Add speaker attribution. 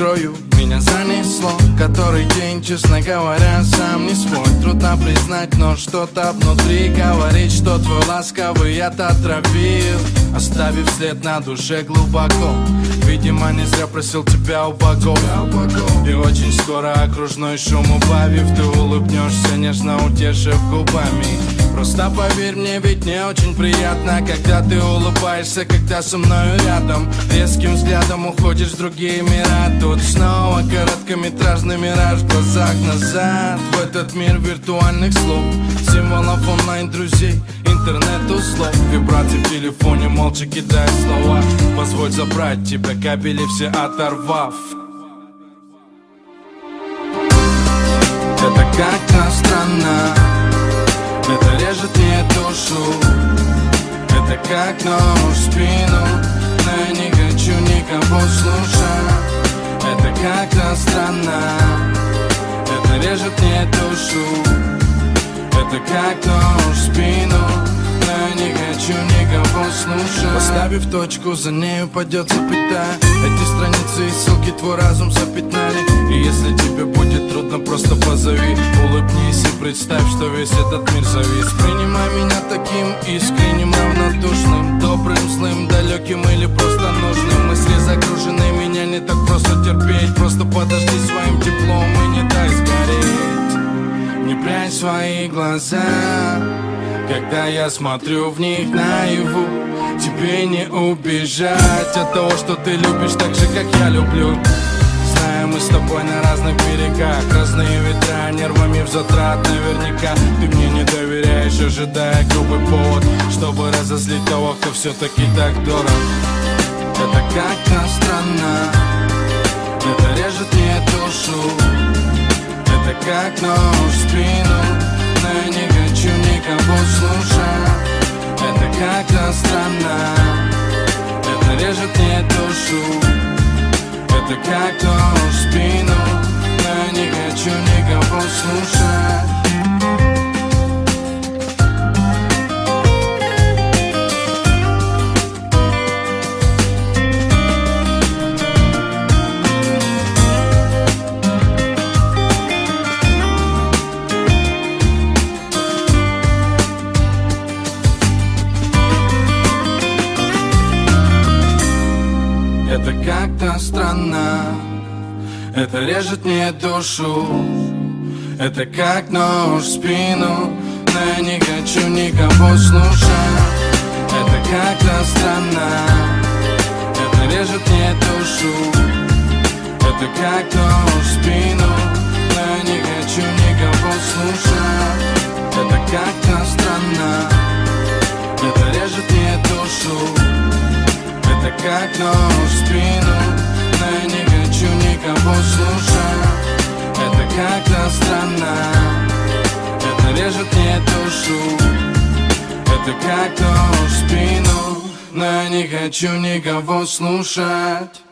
Speaker 1: открою. Меня занесло, который день, честно говоря, сам не свой. Трудно признать, но что-то внутри говорит, что твой ласковый яд отравил, оставив след на душе глубоко. Видимо, не зря просил тебя у богов. И очень скоро окружной шум убавив, ты улыбнешься, нежно утешив губами. Просто поверь мне, ведь мне очень приятно, когда ты улыбаешься, когда со мною рядом. Резким взглядом уходишь в другие мира. Тут снова короткометражный мираж в глазах назад, в этот мир виртуальных слов, символов онлайн-друзей, интернет-услов, вибрации в телефоне, молча кидая слова. Позволь забрать тебя, кабели все оторвав. Это как-то странно, это режет мне душу. Это как нож в спину, но я не хочу никого слушать. Это как-то странно, это режет мне душу. Это как нож в спину, но я не хочу никого слушать. Поставив точку, за нею пойдет запятая. Эти страницы и ссылки твой разум запятнали. И если тебе будет трудно, просто позови, улыбнись и представь, что весь этот мир завис. Принимай меня таким искренним, равнодушным, добрым, злым, далеким или просто нужным. Мысли загружены, меня не так просто терпеть. Просто подожди своим теплом и не дай сгореть. Не прячь свои глаза, когда я смотрю в них наяву. Тебе не убежать от того, что ты любишь так же, как я люблю. Знаем, мы с тобой на разных берегах, разные ветра, нервами в затрат наверняка. Ты мне не доверяешь, ожидая грубый повод, чтобы разозлить того, кто все-таки так дорог. Это как-то странно, это режет мне душу. Это как нож в спину, но я не хочу никого слушать. Это как-то странно, это режет мне душу. Это как нож в спину, но я не хочу никого слушать. Это как-то странно, это режет мне душу. Это как нож в спину, но я не хочу никого слушать. Это как-то странно, это режет мне душу. Это как нож в спину, но я не хочу никого слушать. Это как-то странно, это режет мне душу. Это как нож в спину, но я не хочу никого слушать. Это как-то странно, это режет мне душу. Это как нож в спину, но я не хочу никого слушать.